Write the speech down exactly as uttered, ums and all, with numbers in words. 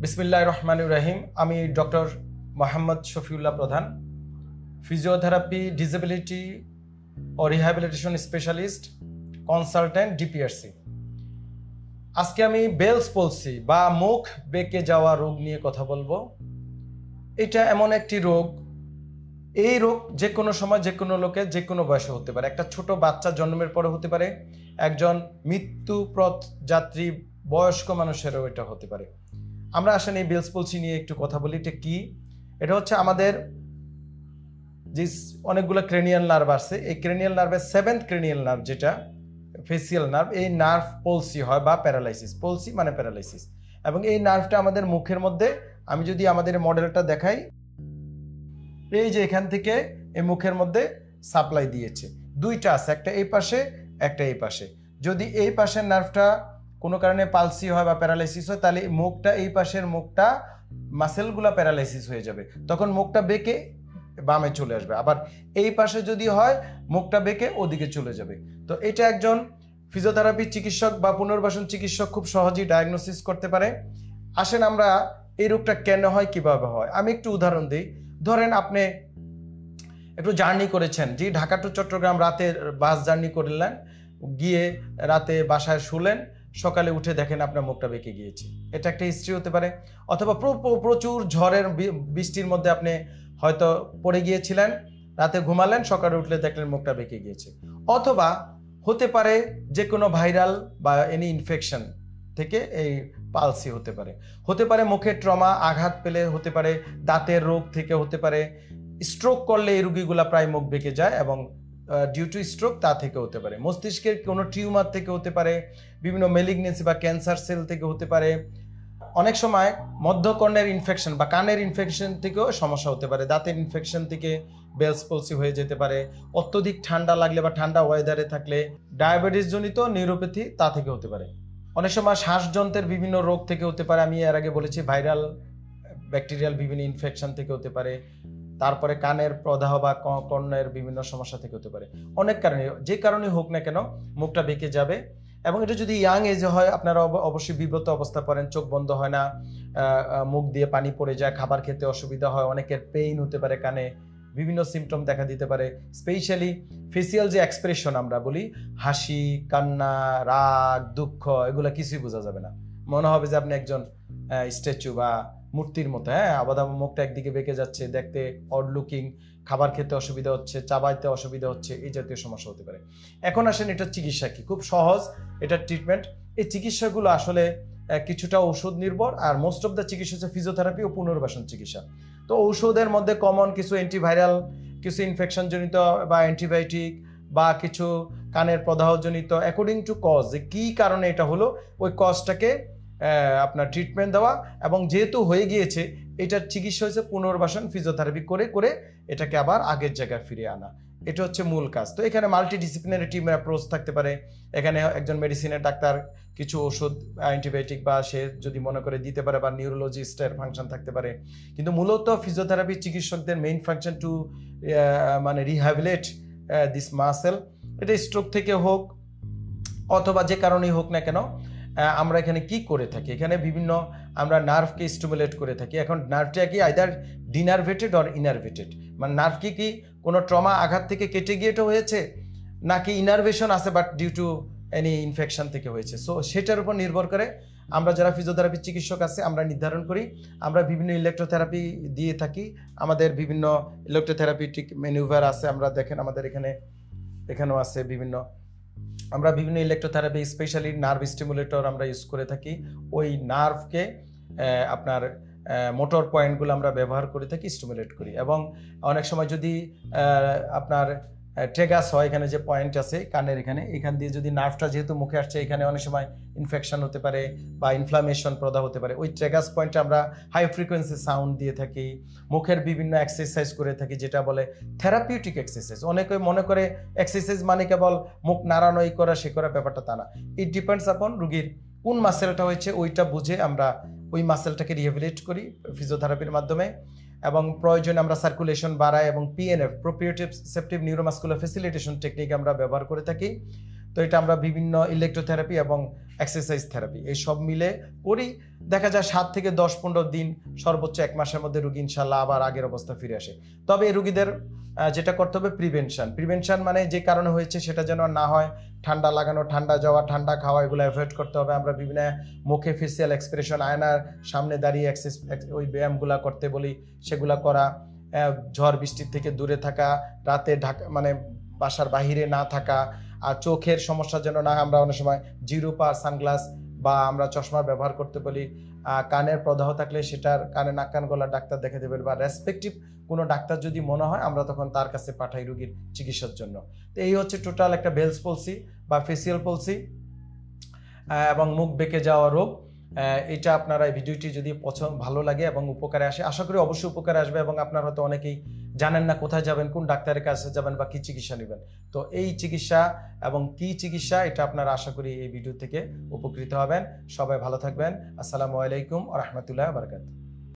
বিসমিল্লাহির রহমানির রহিম। আমি ডক্টর মোহাম্মদ শফিউল্লাহ প্রধান, ফিজিওথেরাপি, ডিসেবিলিটি ও রিহ্যাবিলিটেশন স্পেশালিস্ট, কনসালটেন্ট, ডিপিআরসি। আজকে আমি বেলস পলসি বা মুখ বেঁকে যাওয়া রোগ নিয়ে কথা বলবো। এটা এমন একটি রোগ, এই রোগ যে কোনো সময় যে কোনো লোকের যে কোনো বয়সে হতে পারে। একটা ছোট বাচ্চা জন্মের পরে হতে পারে, একজন মৃত্যুপথ যাত্রী বয়স্ক মানুষেরও এটা হতে পারে। আমরা আসলে এই বেলস পলসি নিয়ে একটু কথা বলি। এটা কি? এটা হচ্ছে আমাদের যে অনেকগুলো ক্রেনিয়াল নার্ভ আছে, এই ক্রেনিয়াল নার্ভের সেভেন্থ ক্রেনিয়াল নার্ভ যেটা ফেসিয়াল নার্ভ, এই নার্ভ পলসি হয় বা প্যারালাইসিস। পলসি মানে প্যারালাইসিস। এবং এই নার্ভটা আমাদের মুখের মধ্যে, আমি যদি আমাদের মডেলটা দেখাই, এই যে এখান থেকে এই মুখের মধ্যে সাপ্লাই দিয়েছে, দুইটা আছে, একটা এই পাশে একটা এই পাশে। যদি এই পাশের নার্ভটা কোনো কারণে পালসি হয় বা প্যারালাইসিস হয়, তাহলে মুখটা, এই পাশের মুখটা মাসেলগুলো প্যারালাইসিস হয়ে যাবে, তখন মুখটা বেঁকে বামে চলে আসবে। আবার এই পাশে যদি হয়, মুখটা বেঁকে ওদিকে চলে যাবে। তো এটা একজন ফিজিওথেরাপি চিকিৎসক বা পুনর্বাসন চিকিৎসক খুব সহজেই ডায়াগনোসিস করতে পারে। আসেন আমরা এই রোগটা কেন হয়, কিভাবে হয়, আমি একটু উদাহরণ দিই। ধরেন আপনি একটু জার্নি করেছেন, যে ঢাকা টু চট্টগ্রাম রাতে বাস জার্নি করলেন, গিয়ে রাতে বাসায় শুলেন, সকালে উঠে দেখেন আপনার মুখটা বেঁকে গিয়েছে। এটা একটা হিস্ট্রি হতে পারে। অথবা প্রচুর ঝড়ের বৃষ্টির মধ্যে আপনি হয়তো পড়ে গিয়েছিলেন, রাতে ঘুমালেন, সকালে উঠলে দেখলেন মুখটা বেঁকে গিয়েছে। অথবা হতে পারে যে কোনো ভাইরাল বা এনি ইনফেকশন থেকে এই পালসি হতে পারে। হতে পারে মুখে ট্রমা, আঘাত পেলে হতে পারে, দাঁতের রোগ থেকে হতে পারে, স্ট্রোক করলে এই রোগীগুলা প্রায় মুখ বেঁকে যায় এবং ডিউ টু স্ট্রোক তা থেকে হতে পারে, মস্তিষ্কের কোনো টিউমার থেকে হতে পারে, বিভিন্ন মেলিগনেন্সি বা ক্যান্সার সেল থেকে হতে পারে, অনেক সময় মধ্যকর্ণের ইনফেকশন বা কানের ইনফেকশন থেকেও সমস্যা হতে পারে, দাঁতের ইনফেকশন থেকে বেলস পলসি হয়ে যেতে পারে, অত্যধিক ঠান্ডা লাগলে বা ঠান্ডা ওয়েদারে থাকলে, ডায়াবেটিস জনিত নিউরোপ্যাথি তা থেকে হতে পারে, অনেক সময় শ্বাসযন্ত্রের বিভিন্ন রোগ থেকে হতে পারে। আমি এর আগে বলেছি ভাইরাল ব্যাকটেরিয়াল বিভিন্ন ইনফেকশন থেকে হতে পারে, তারপরে কানের প্রদাহ বা কর্ণের বিভিন্ন সমস্যা থেকে হতে পারে। অনেক কারণে, যে কারণে হোক না কেন মুখটা বেঁকে যাবে। এবং এটা যদি ইয়াং এজে হয়, আপনারা অবশ্যই বিব্রত অবস্থা পড়েন, চোখ বন্ধ হয় না, মুখ দিয়ে পানি পড়ে যায়, খাবার খেতে অসুবিধা হয়, অনেকের পেইন হতে পারে, কানে বিভিন্ন সিমটম দেখা দিতে পারে। স্পেশালি ফেসিয়াল যে এক্সপ্রেশন আমরা বলি, হাসি, কান্না, রাগ, দুঃখ, এগুলো কিছুই বোঝা যাবে না, মনে হবে যে আপনি একজন স্ট্যাচু বা মূর্তির মতো। হ্যাঁ, আবার মুখটা একদিকে বেঁকে যাচ্ছে, দেখতে অড লুকিং, খাবার খেতে অসুবিধা হচ্ছে, চাবাইতে অসুবিধা হচ্ছে, এই জাতীয় সমস্যা হতে পারে। এখন আসেন এটার চিকিৎসা কি? খুব সহজ এটার ট্রিটমেন্ট। এই চিকিৎসাগুলো আসলে কিছুটা ঔষধ নির্ভর, আর মোস্ট অফ দ্য চিকিৎসা হচ্ছে ফিজিওথেরাপি ও পুনর্বাসন চিকিৎসা। তো ঔষধের মধ্যে কমন কিছু অ্যান্টিভাইরাল, কিছু ইনফেকশন জনিত বা অ্যান্টিবায়োটিক, বা কিছু কানের প্রদাহজনিত, অ্যাকর্ডিং টু কজ, যে কী কারণে এটা হলো, ওই কজটাকে আপনার ট্রিটমেন্ট দেওয়া। এবং যেহেতু হয়ে গিয়েছে, এটার চিকিৎসা হচ্ছে পুনর্বাসন ফিজিওথেরাপি করে করে এটাকে আবার আগের জায়গায় ফিরিয়ে আনা। এটা হচ্ছে মূল কাজ। তো এখানে মাল্টিডিসিপ্লিনারি টিমের অ্যাপ্রোচ থাকতে পারে। এখানে একজন মেডিসিনের ডাক্তার কিছু ওষুধ, অ্যান্টিবায়োটিক বা সে যদি মনে করে দিতে পারে, বা নিউরোলজিস্টের ফাংশন থাকতে পারে। কিন্তু মূলত ফিজিওথেরাপি চিকিৎসকদের মেইন ফাংশন টু মানে রিহ্যাবিলিট দিস মাসেল। এটা স্ট্রোক থেকে হোক অথবা যে কারণেই হোক না কেন, আমরা এখানে কি করে থাকি, এখানে বিভিন্ন আমরা নার্ভকে স্টিমুলেট করে থাকি। এখন নার্ভটা কি আইদার ডিনার্ভেটেড অর ইনার্ভেটেড, মানে নার্ভ কি কি কোনো ট্রমা, আঘাত থেকে কেটে গিয়ে এটা হয়েছে, নাকি ইনার্ভেশন আছে but due to any infection থেকে হয়েছে। সো সেটার উপর নির্ভর করে আমরা যারা ফিজিওথেরাপি চিকিৎসক আছে, আমরা নির্ধারণ করি। আমরা বিভিন্ন ইলেকট্রোথেরাপি দিয়ে থাকি, আমাদের বিভিন্ন ইলেকট্রোথেরাপিউটিক ম্যানুভার আছে। আমরা দেখেন আমাদের এখানে এখানেও আছে বিভিন্ন, আমরা বিভিন্ন ইলেকট্রোথেরাপি, স্পেশালি নার্ভ স্টিমুলেটর আমরা ইউজ করে থাকি। ওই নার্ভকে আপনার মোটর পয়েন্টগুলো আমরা ব্যবহার করে থাকি, স্টিমুলেট করি। এবং অনেক সময় যদি আপনার ট্রেগাস হয়, এখানে যে পয়েন্ট আছে কানের এখানে, এখান দিয়ে যদি নার্ভটা যেহেতু মুখে আসছে, এখানে অনেক সময় ইনফেকশন হতে পারে বা ইনফ্লামেশন প্রদাহ হতে পারে। ওই ট্রেগাস পয়েন্টে আমরা হাই ফ্রিকোয়েন্সি সাউন্ড দিয়ে থাকি, মুখের বিভিন্ন এক্সারসাইজ করে থাকি, যেটা বলে থেরাপিউটিক এক্সারসাইজ। অনেকে মনে করে এক্সারসাইজ মানে কেবল মুখ নাড়ানো, এই করা সে করা, ব্যাপারটা তা না। ইট ডিপেন্ডস আপন রুগীর কোন মাসেলটা হয়েছে, ওইটা বুঝে আমরা ওই মাসেলটাকে রিহ্যাবিলিট করি ফিজিওথেরাপির মাধ্যমে। এবং প্রয়োজনে আমরা সার্কুলেশন বাড়াই এবং PNF, proprioceptive neuromuscular facilitation technique আমরা ব্যবহার করে থাকি। তো এটা আমরা বিভিন্ন ইলেকট্রোথেরাপি এবং এক্সারসাইজ থেরাপি এই সব মিলে করি। দেখা যায় সাত থেকে দশ পনেরো দিন সর্বোচ্চ এক মাসের মধ্যে রোগী ইনশাল্লাহ আবার আগের অবস্থা ফিরে আসে। তবে এই রোগীদের যেটা করতে হবে প্রিভেনশন। প্রিভেনশন মানে যে কারণে হয়েছে সেটা যেন না হয়, ঠান্ডা লাগানো, ঠান্ডা যাওয়া, ঠান্ডা খাওয়া, এগুলো অ্যাভয়েড করতে হবে। আমরা বিভিন্ন মুখে ফেসিয়াল এক্সপ্রেশন, আয়নার সামনে দাঁড়িয়ে এক্সেস ওই ব্যায়ামগুলা করতে বলি, সেগুলা করা। ঝড় বৃষ্টির থেকে দূরে থাকা, রাতে ঢাকা মানে বাসার বাহিরে না থাকা, আর চোখের সমস্যা যেন না, আমরা অনেক সময় জিরো পার সানগ্লাস বা আমরা চশমা ব্যবহার করতে বলি। কানের প্রদাহ থাকলে সেটার কানে নাক কান গলার ডাক্তার দেখে দেবেন, বা রেসপেক্টিভ কোনো ডাক্তার যদি মনে হয় আমরা তখন তার কাছে পাঠাই রোগীর চিকিৎসার জন্য। তো এই হচ্ছে টোটাল একটা বেলস পলসি বা ফেসিয়াল পলসি এবং মুখ বেঁকে যাওয়া রোগ। এটা আপনারা এই ভিডিওটি যদি পছন্দ ভালো লাগে এবং উপকারে আসে, আশা করি অবশ্যই উপকারে আসবে। এবং আপনারা হয়তো অনেকেই জানেন না কোথায় যাবেন, কোন ডাক্তারের কাছে যাবেন বা কি চিকিৎসা নেবেন। তো এই চিকিৎসা এবং কি চিকিৎসা এটা আপনারা আশা করি এই ভিডিও থেকে উপকৃত হবেন। সবাই ভালো থাকবেন। আসসালামু আলাইকুম ওয়া রাহমাতুল্লাহি ওয়া বারাকাতুহু।